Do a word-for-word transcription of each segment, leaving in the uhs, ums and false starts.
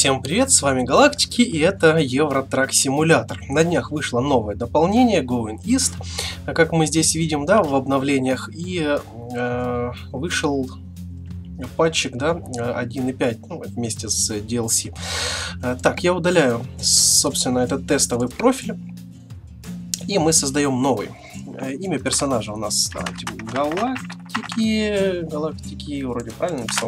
Всем привет, с вами Галактики, и это Евротрак Симулятор. На днях вышло новое дополнение Going East, как мы здесь видим, да, в обновлениях, и э, вышел патчик, да, один и пять, ну, вместе с ди эл си. Так, я удаляю, собственно, этот тестовый профиль, и мы создаем новый. Имя персонажа у нас, давайте, Галактики, Галактики, вроде правильно написал.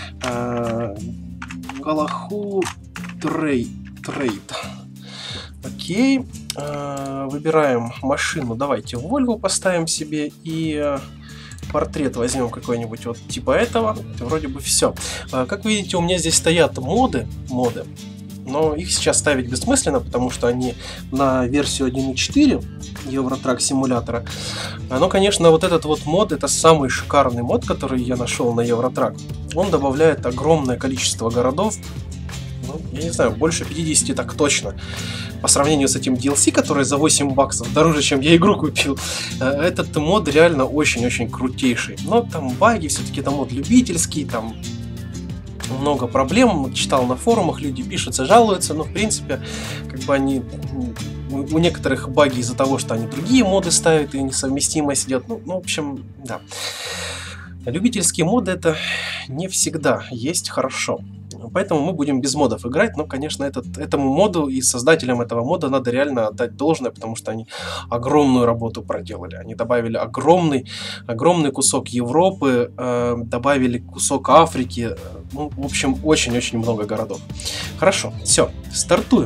Галаху Трейд. Трейд. Окей. Выбираем машину. Давайте Volvo поставим себе и портрет возьмем какой-нибудь вот типа этого. Это вроде бы все. Как видите, у меня здесь стоят моды. моды. Но их сейчас ставить бессмысленно, потому что они на версию один и четыре Евротрак симулятора. Но, конечно, вот этот вот мод, это самый шикарный мод, который я нашел на Евротрак. Он добавляет огромное количество городов. Ну, я не знаю, больше пятидесяти так точно. По сравнению с этим ди эл си, который за восемь баксов дороже, чем я игру купил. Этот мод реально очень-очень крутейший. Но там баги, все-таки это мод любительский, там много проблем, читал на форумах, люди пишутся, жалуются, но в принципе, как бы они, у некоторых баги из-за того, что они другие моды ставят и несовместимость идет, ну, ну в общем, да. Любительские моды это не всегда есть хорошо, поэтому мы будем без модов играть, но, конечно, этот, этому моду и создателям этого мода надо реально отдать должное, потому что они огромную работу проделали, они добавили огромный, огромный кусок Европы, э, добавили кусок Африки, ну, в общем, очень-очень много городов. Хорошо, все, стартуем.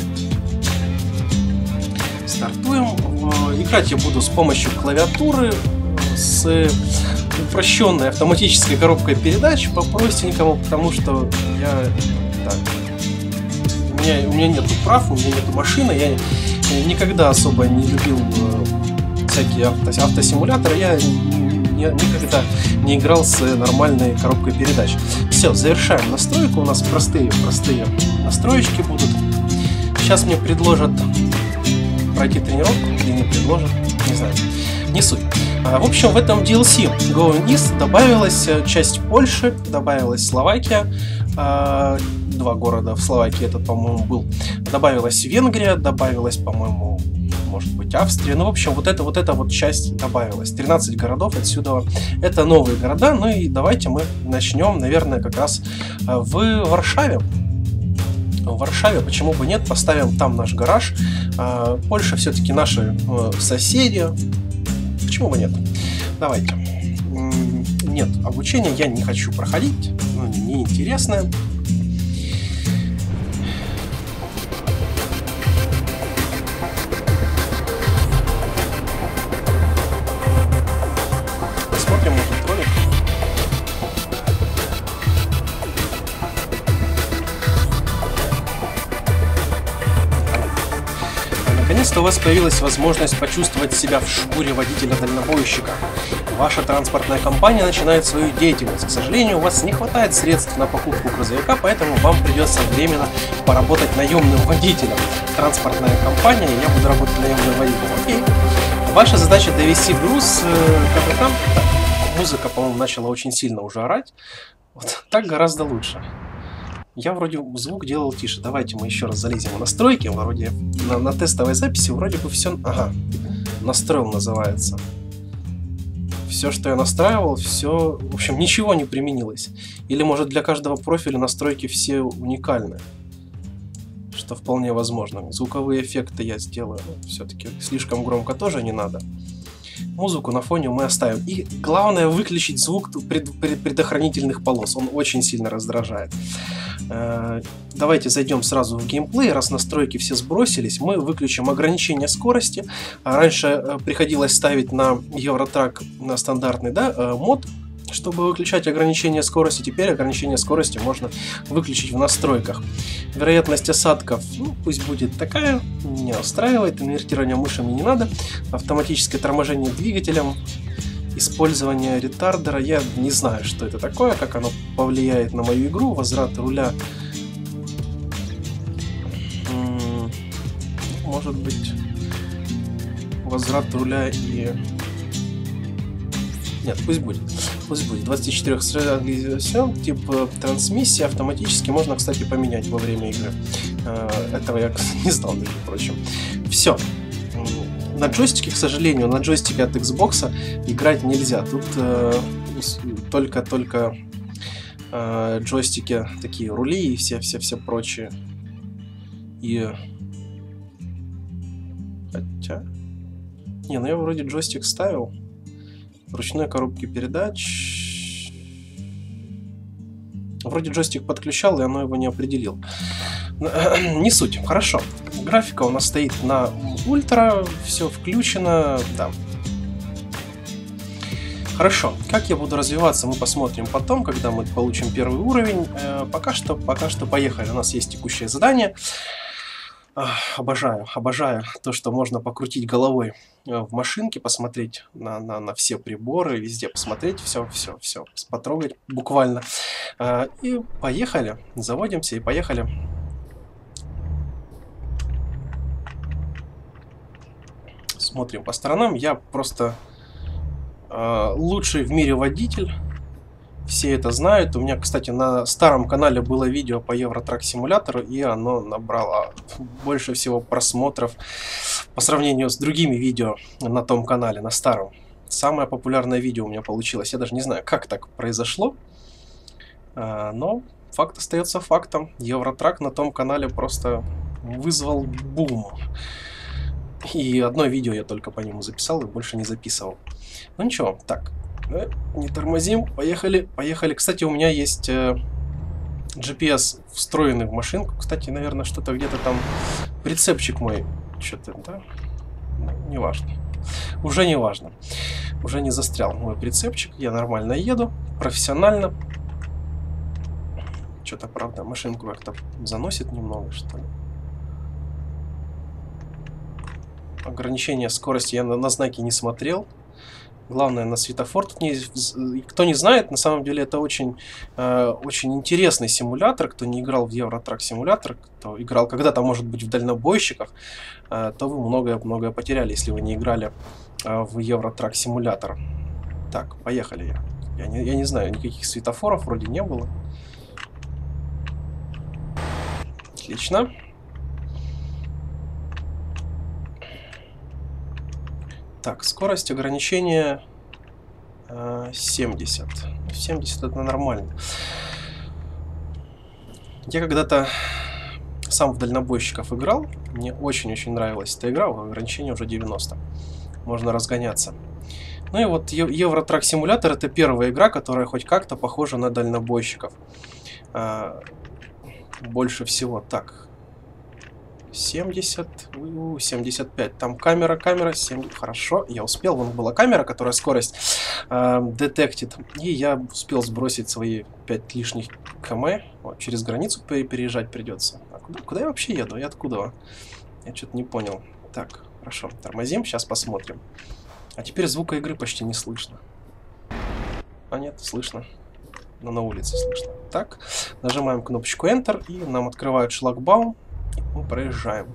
Стартуем. Играть я буду с помощью клавиатуры, с упрощенной автоматической коробкой передач по-простенькому, потому что я... Так, у меня, у меня нету прав, у меня нету машины, я никогда особо не любил всякие авто, автосимуляторы, я не, никогда не играл с нормальной коробкой передач. Все, завершаем настройку, у нас простые, простые настроечки будут. Сейчас мне предложат пройти тренировку, или не предложат, не знаю, не суть. В общем, в этом ди эл си Going East добавилась часть Польши, добавилась Словакия, два города в Словакии этот, по-моему, был, добавилась Венгрия, добавилась, по-моему, может быть, Австрия, ну, в общем, вот эта вот эта вот часть добавилась, тринадцать городов отсюда, это новые города, ну и давайте мы начнем, наверное, как раз в Варшаве. В Варшаве, почему бы нет, поставим там наш гараж, Польша все-таки наши соседи. Почему бы нет? Давайте. Нет, обучение я не хочу проходить. Ну, неинтересно. Посмотрим этот ролик. Наконец-то у вас появилась возможность почувствовать себя в шкуре водителя-дальнобойщика. Ваша транспортная компания начинает свою деятельность. К сожалению, у вас не хватает средств на покупку грузовика, поэтому вам придется временно поработать наемным водителем. Транспортная компания, я буду работать наемным водителем. Окей. Ваша задача довести груз как-то там. Так, музыка, по-моему, начала очень сильно уже орать. Вот так гораздо лучше. Я вроде звук делал тише. Давайте мы еще раз залезем в настройки. Вроде на, на тестовой записи вроде бы все... Ага, настроил называется. Все, что я настраивал, все... В общем, ничего не применилось. Или, может, для каждого профиля настройки все уникальны. Что вполне возможно. Звуковые эффекты я сделаю. Все-таки слишком громко тоже не надо. Музыку на фоне мы оставим. И главное выключить звук пред, пред, предохранительных полос. Он очень сильно раздражает. Э, давайте зайдем сразу в геймплей. Раз настройки все сбросились, мы выключим ограничение скорости. Раньше э, приходилось ставить на Евротрак на стандартный, да, э, мод, чтобы выключать ограничение скорости. Теперь ограничение скорости можно выключить в настройках. Вероятность осадков, ну, пусть будет такая, меня устраивает. Инвертирование мыши мне не надо. Автоматическое торможение двигателем, использование ретардера. Я не знаю, что это такое, как оно повлияет на мою игру. Возврат руля. Может быть, возврат руля и... Нет, пусть будет. Пусть будет двадцать четыре все, тип трансмиссии автоматически можно, кстати, поменять во время игры. Этого я не знал, между прочим. Все. На джойстике, к сожалению, на джойстике от Xbox играть нельзя. Тут только-только э, э, джойстики такие, рули и все-все-все прочие. И... Хотя... Не, ну я вроде джойстик ставил. Ручной коробки передач. Вроде джойстик подключал, и оно его не определил. Не суть. Хорошо. Графика у нас стоит на ультра. Все включено. Да. Хорошо. Как я буду развиваться, мы посмотрим потом, когда мы получим первый уровень. Э, пока что, пока что поехали. У нас есть текущее задание. Обожаю, обожаю то, что можно покрутить головой в машинке, посмотреть на, на, на все приборы, везде посмотреть, все, все, все, потрогать буквально. И поехали, заводимся и поехали. Смотрим по сторонам. Я просто лучший в мире водитель. Все это знают. У меня, кстати, на старом канале было видео по Евротрак симулятору, и оно набрало больше всего просмотров по сравнению с другими видео на том канале, на старом. Самое популярное видео у меня получилось. Я даже не знаю, как так произошло, но факт остается фактом. Евротрак на том канале просто вызвал бум. И одно видео я только по нему записал и больше не записывал. Ну ничего, так. Не тормозим, поехали, поехали. Кстати, у меня есть э, джи пи эс встроенный в машинку. Кстати, наверное, что-то где-то там прицепчик мой. Что-то, да? Не важно. Уже не важно. Уже не застрял мой прицепчик. Я нормально еду, профессионально. Что-то, правда, машинку как-то заносит немного, что ли. Ограничение скорости я на, на знаки не смотрел. Главное, на светофор. Тут не, кто не знает, на самом деле это очень, э, очень интересный симулятор. Кто не играл в Евротрак симулятор, кто играл когда-то, может быть, в дальнобойщиках, э, то вы многое-многое потеряли, если вы не играли э, в Евротрак симулятор. Так, поехали. Я, я, не, я не знаю, никаких светофоров вроде не было. Отлично. Так, скорость ограничения э, семьдесят. семьдесят это нормально. Я когда-то сам в дальнобойщиков играл. Мне очень-очень нравилась эта игра. Ограничение уже девяносто. Можно разгоняться. Ну и вот Евротрак симулятор — это первая игра, которая хоть как-то похожа на дальнобойщиков. Э, больше всего так. семьдесят, семьдесят пять. Там камера, камера, семьдесят. Хорошо, я успел. Вон была камера, которая скорость э, детектит. И я успел сбросить свои пять лишних км. Вот, через границу переезжать придется. А куда, куда я вообще еду? Я откуда? Я что-то не понял. Так, хорошо. Тормозим, сейчас посмотрим. А теперь звука игры почти не слышно. А нет, слышно. Но на улице слышно. Так, нажимаем кнопочку Enter, и нам открывают шлагбаум. Мы проезжаем.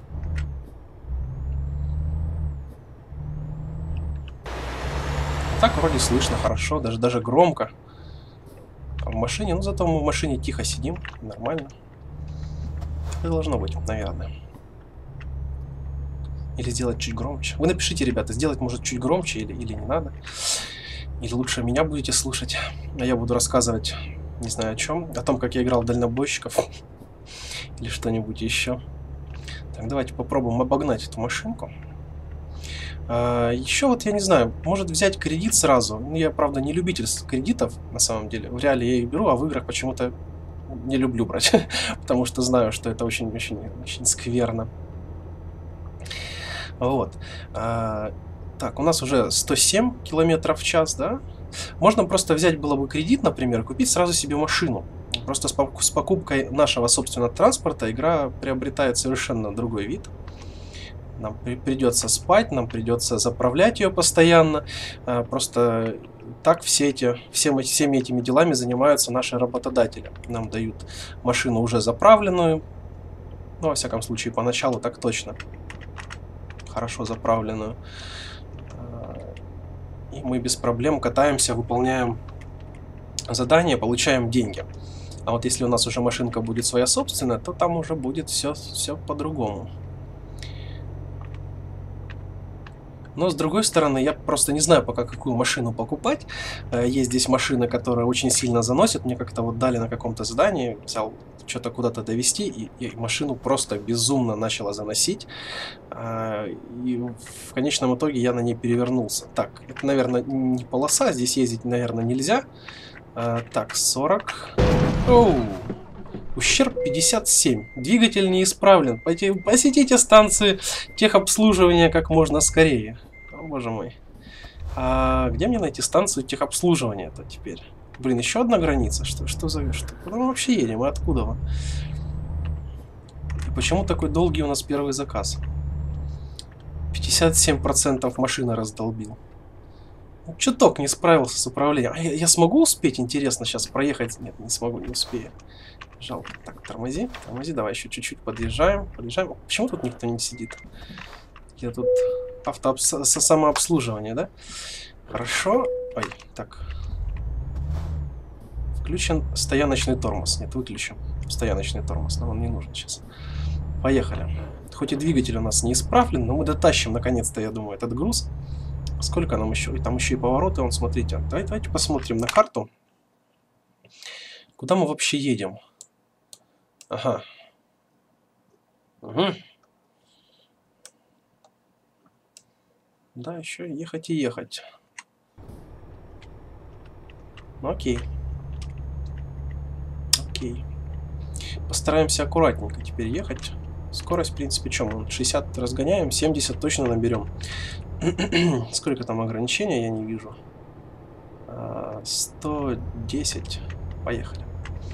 Так вроде слышно хорошо, даже, даже громко. А в машине, ну зато мы в машине тихо сидим, нормально. Это должно быть, наверное. Или сделать чуть громче. Вы напишите, ребята, сделать может чуть громче или, или не надо. Или лучше меня будете слушать, а я буду рассказывать, не знаю о чем, о том, как я играл в дальнобойщиков. Или что-нибудь еще. Так, давайте попробуем обогнать эту машинку. А, еще вот, я не знаю, может взять кредит сразу. Ну, я, правда, не любитель кредитов, на самом деле. В реале я их беру, а в играх почему-то не люблю брать. Потому что знаю, что это очень-очень-очень скверно. Вот. А, так, у нас уже сто семь километров в час, да? Можно просто взять было бы кредит, например, купить сразу себе машину. Просто с покупкой нашего собственного транспорта игра приобретает совершенно другой вид. Нам при придется спать, нам придется заправлять ее постоянно. Просто так все эти, всем, всеми этими делами занимаются наши работодатели. Нам дают машину уже заправленную. Ну, во всяком случае, поначалу так точно. Хорошо заправленную. И мы без проблем катаемся, выполняем задание, получаем деньги. А вот если у нас уже машинка будет своя собственная, то там уже будет все, все по-другому. Но, с другой стороны, я просто не знаю пока, какую машину покупать. Есть здесь машины, которые очень сильно заносят. Мне как-то вот дали на каком-то задании, взял что-то куда-то довести, и, и машину просто безумно начала заносить. И в конечном итоге я на ней перевернулся. Так, это, наверное, не полоса, здесь ездить, наверное, нельзя. Так, сорок. Оу! Ущерб пятьдесят семь. Двигатель неисправлен. Посетите станции техобслуживания как можно скорее. О, боже мой. А где мне найти станцию техобслуживания-то теперь? Блин, еще одна граница. Что, что за... Что? Куда мы вообще едем? И откуда? И почему такой долгий у нас первый заказ? пятьдесят семь процентов машины раздолбил. Чуток не справился с управлением. А я, я смогу успеть, интересно, сейчас проехать? Нет, не смогу, не успею. Жалко. Так, тормози, тормози, давай еще чуть-чуть подъезжаем, подъезжаем. Почему тут никто не сидит? Я тут авто самообслуживание, да? Хорошо. Ой, так. Включен стояночный тормоз. Нет, выключим стояночный тормоз. Нам он не нужен сейчас. Поехали. Хоть и двигатель у нас не исправлен, но мы дотащим наконец-то, я думаю, этот груз. Сколько нам еще? И там еще и повороты, вон, смотрите. Давайте, давайте посмотрим на карту. Куда мы вообще едем? Ага. Угу. Да, еще ехать и ехать. Ну, окей. Окей. Постараемся аккуратненько теперь ехать. Скорость, в принципе, что мы? шестьдесят разгоняем, семьдесят точно наберем. Сколько там ограничения, я не вижу. сто десять. Поехали.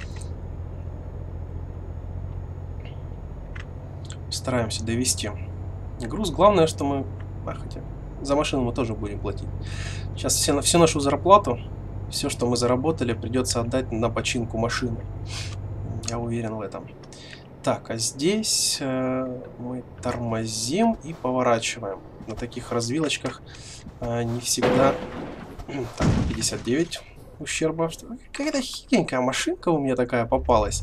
Стараемся довести груз. Главное, что мы... А, хотя за машину мы тоже будем платить. Сейчас все, на всю нашу зарплату, все, что мы заработали, придется отдать на починку машины. Я уверен в этом. Так, а здесь э, мы тормозим и поворачиваем. На таких развилочках э, не всегда... Так, пятьдесят девять ущерба. Какая-то хиленькая машинка у меня такая попалась.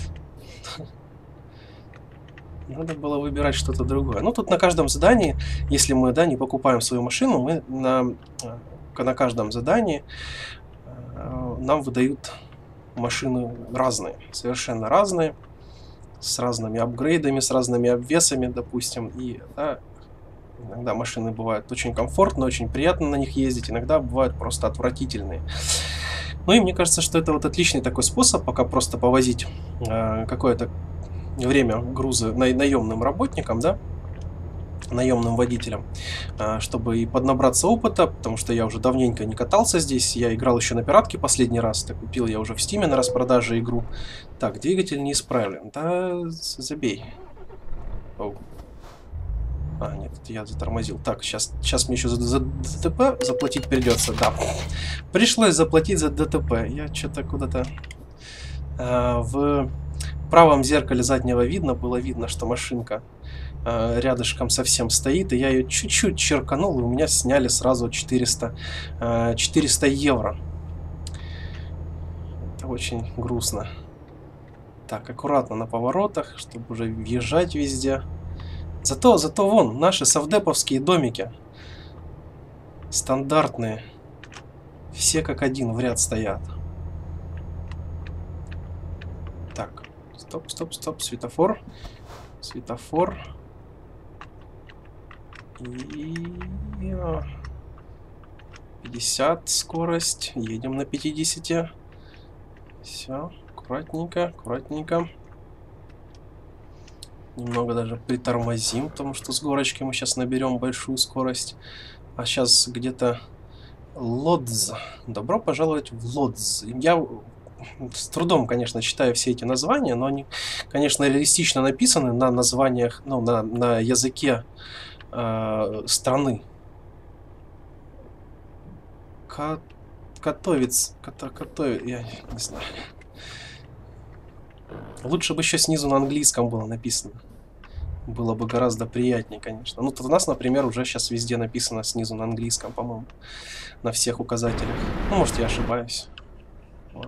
Надо было выбирать что-то другое. Ну, тут на каждом задании, если мы, да, не покупаем свою машину, мы на, на каждом задании э, нам выдают машины разные, совершенно разные, с разными апгрейдами, с разными обвесами, допустим. И да, иногда машины бывают очень комфортно, очень приятно на них ездить, иногда бывают просто отвратительные. Ну и мне кажется, что это вот отличный такой способ, пока просто повозить э, какое-то время грузы на, наемным работникам, да, наемным водителям, чтобы и поднабраться опыта, потому что я уже давненько не катался здесь, я играл еще на пиратке последний раз, так купил я уже в Стиме на распродаже игру. Так, двигатель не исправлен, да, забей. Оу. А, нет, это я затормозил. Так, сейчас, сейчас мне еще за, за ДТП заплатить придется, да. Пришлось заплатить за ДТП, я что-то куда-то а, в... В правом зеркале заднего видно, было видно, что машинка э, рядышком совсем стоит, и я ее чуть-чуть черканул, и у меня сняли сразу четыреста, э, четыреста евро. Это очень грустно. Так, аккуратно на поворотах, чтобы уже въезжать везде. Зато, зато вон, наши совдеповские домики. Стандартные. Все как один в ряд стоят. Так. Стоп, стоп, стоп, светофор. Светофор. И... пятьдесят скорость. Едем на пятидесяти. Все, аккуратненько, аккуратненько. Немного даже притормозим, потому что с горочки мы сейчас наберем большую скорость. А сейчас где-то Лодз. Добро пожаловать в Лодз. Я... С трудом, конечно, читаю все эти названия, но они, конечно, реалистично написаны на названиях, ну, на, на языке э, страны. Катовец, Катовец, я не знаю. Лучше бы еще снизу на английском было написано. Было бы гораздо приятнее, конечно. Ну, тут у нас, например, уже сейчас везде написано снизу на английском, по-моему, на всех указателях. Ну, может, я ошибаюсь.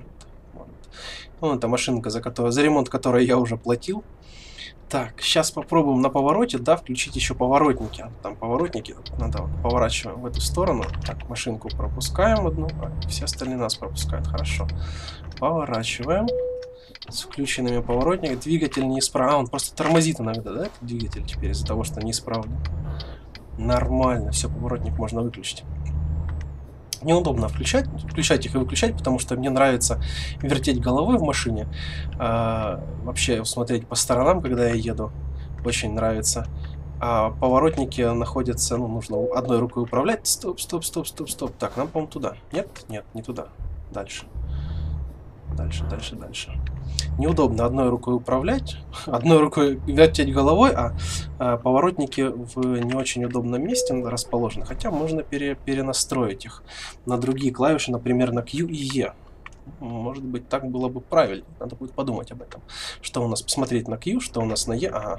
Вон эта машинка, за, которую, за ремонт которой я уже платил. Так, сейчас попробуем на повороте, да, включить еще поворотники. Там поворотники, надо вот, поворачиваем в эту сторону. Так, машинку пропускаем одну, а все остальные нас пропускают, хорошо. Поворачиваем. С включенными поворотниками. Двигатель неисправный. А, он просто тормозит иногда, да, этот двигатель теперь из-за того, что неисправный. Нормально, все, поворотник можно выключить. Неудобно включать, включать их и выключать, потому что мне нравится вертеть головой в машине. А, вообще смотреть по сторонам, когда я еду, очень нравится. А поворотники находятся, ну, нужно одной рукой управлять. Стоп, стоп, стоп, стоп, стоп. Так, нам, по-моему, туда. Нет? Нет, не туда. Дальше. Дальше, дальше, дальше. Неудобно одной рукой управлять, одной рукой вертеть головой, а, а поворотники в не очень удобном месте расположены. Хотя можно пере, перенастроить их на другие клавиши, например, на Q и E. Может быть, так было бы правильно. Надо будет подумать об этом. Что у нас? Посмотреть на Q, что у нас на E. Ага.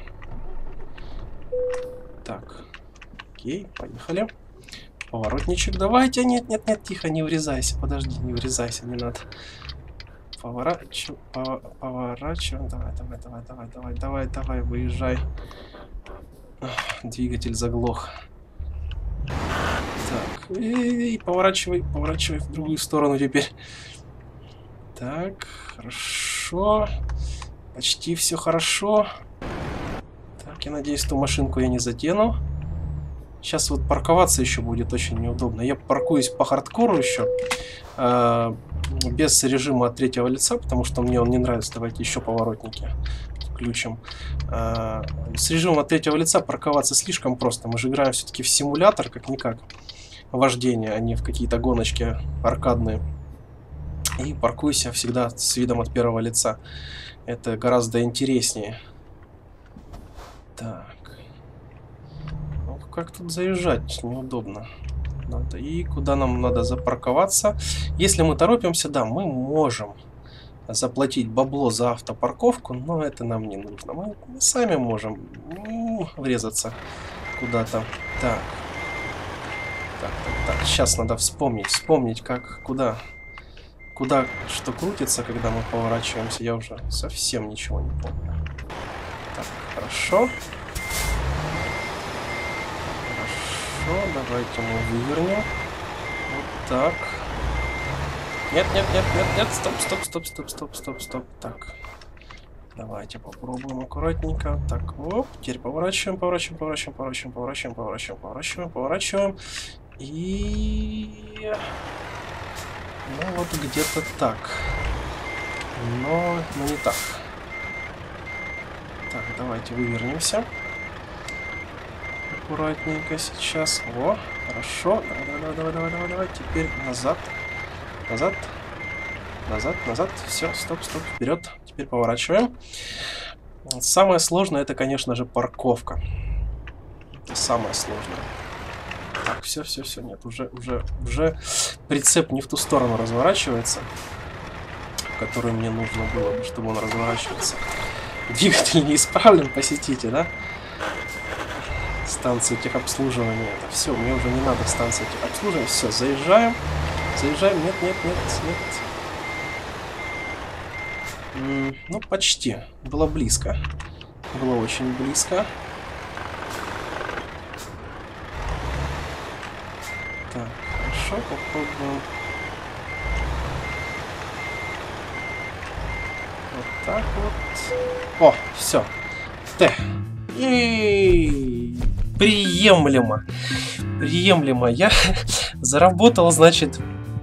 Так. Окей, поехали. Поворотничек давайте. Нет, нет, нет, тихо, не врезайся. Подожди, не врезайся, не надо. Поворачиваем, поворачиваем. Давай, давай, давай, давай, давай, давай, давай, выезжай. Двигатель заглох. Так, и поворачивай, поворачивай в другую сторону теперь. Так, хорошо. Почти все хорошо. Так, я надеюсь, ту машинку я не задену. Сейчас вот парковаться еще будет очень неудобно. Я паркуюсь по хардкору еще. Э, без режима от третьего лица, потому что мне он не нравится. Давайте еще поворотники включим. Э, с режимом от третьего лица парковаться слишком просто. Мы же играем все-таки в симулятор, как-никак. Вождение, а не в какие-то гоночки аркадные. И паркуйся всегда с видом от первого лица. Это гораздо интереснее. Так. Как тут заезжать? Неудобно. Надо. И куда нам надо запарковаться? Если мы торопимся, да, мы можем заплатить бабло за автопарковку, но это нам не нужно. Мы сами можем врезаться куда-то. Так. Так, так, так. Сейчас надо вспомнить, вспомнить, как, куда, куда, что крутится, когда мы поворачиваемся. Я уже совсем ничего не помню. Так, хорошо. Хорошо, давайте мы вывернем. Вот так. Нет, нет, нет, нет, нет, стоп, стоп, стоп, стоп, стоп, стоп, стоп. Так. Давайте попробуем аккуратненько. Так, оп. Теперь поворачиваем, поворачиваем, поворачиваем, поворачиваем, поворачиваем, поворачиваем, поворачиваем, поворачиваем. И... Ну, вот где-то так. Но, но не так. Так, давайте вывернемся. Аккуратненько сейчас. О, хорошо. Давай, давай, давай, давай, давай, давай. Теперь назад. Назад. Назад, назад. Все, стоп, стоп, вперед. Теперь поворачиваем. Самое сложное это, конечно же, парковка. Это самое сложное. Так, все, все, все. Нет, уже, уже, уже прицеп не в ту сторону разворачивается, в которую мне нужно было бы, чтобы он разворачивался. Двигатель неисправлен, посетите, да? Станция техобслуживания. Это все, мне уже не надо станция техобслуживания. Все, заезжаем. Заезжаем. Нет, нет, нет, нет. М-м, ну, почти. Было близко. Было очень близко. Так, хорошо, попробуем. Вот так вот. О, все. Т. И приемлемо. Приемлемо. Я заработал, значит,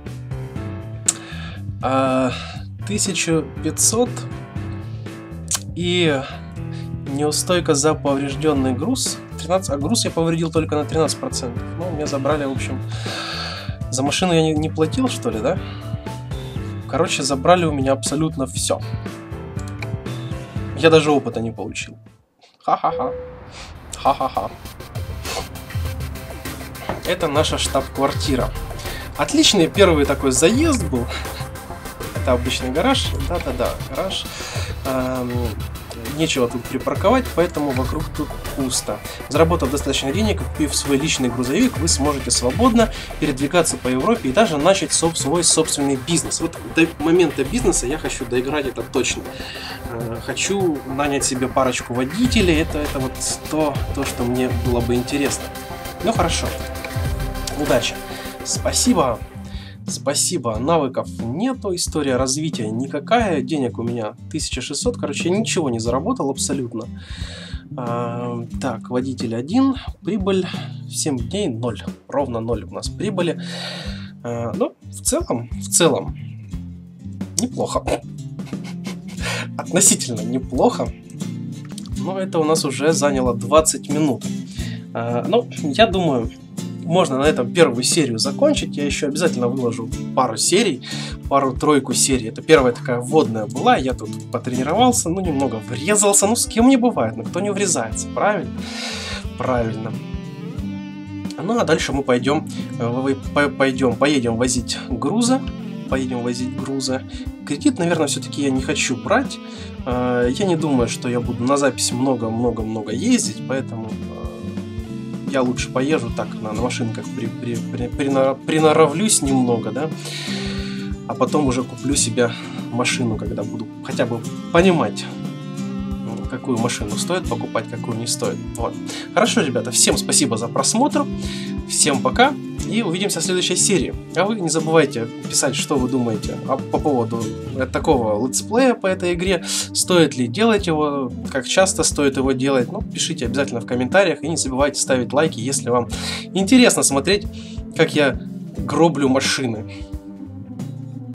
тысячу пятьсот и неустойка за поврежденный груз. тринадцать, а груз я повредил только на тринадцать процентов. Ну, мне забрали, в общем... За машину я не, не платил, что ли, да? Короче, забрали у меня абсолютно все. Я даже опыта не получил. Ха-ха-ха. Ха-ха-ха. Это наша штаб-квартира. Отличный первый такой заезд был. Это обычный гараж. Да-да-да, гараж. Эм, нечего тут припарковать, поэтому вокруг тут пусто. Заработав достаточно денег, купив свой личный грузовик, вы сможете свободно передвигаться по Европе и даже начать соб свой собственный бизнес. Вот до момента бизнеса я хочу доиграть это точно. Хочу нанять себе парочку водителей, это, это вот то, то, что мне было бы интересно. Ну хорошо, удачи, спасибо. Спасибо, навыков нету, история развития никакая, денег у меня тысяча шестьсот, короче, я ничего не заработал абсолютно. А, так, водитель один, прибыль семь дней ноль, ровно ноль у нас прибыли. А, ну, в целом, в целом, неплохо. Относительно неплохо, но это у нас уже заняло двадцать минут. А, ну, я думаю... Можно на этом первую серию закончить. Я еще обязательно выложу пару серий, пару-тройку серий. Это первая такая вводная была. Я тут потренировался, ну немного врезался. Ну с кем не бывает, но кто не врезается, правильно? Правильно. Ну а дальше мы пойдем, пойдем, поедем возить грузы. Поедем возить грузы. Кредит, наверное, все-таки я не хочу брать. Я не думаю, что я буду на записи много-много-много ездить, поэтому... Я лучше поезжу так на, на машинках, при, при, при, принара, приноровлюсь немного, да, а потом уже куплю себе машину, когда буду хотя бы понимать, какую машину стоит покупать, какую не стоит. Вот. Хорошо, ребята, всем спасибо за просмотр, всем пока и увидимся в следующей серии. А вы не забывайте писать, что вы думаете по поводу такого летсплея по этой игре, стоит ли делать его, как часто стоит его делать. Ну, пишите обязательно в комментариях и не забывайте ставить лайки, если вам интересно смотреть, как я гроблю машины.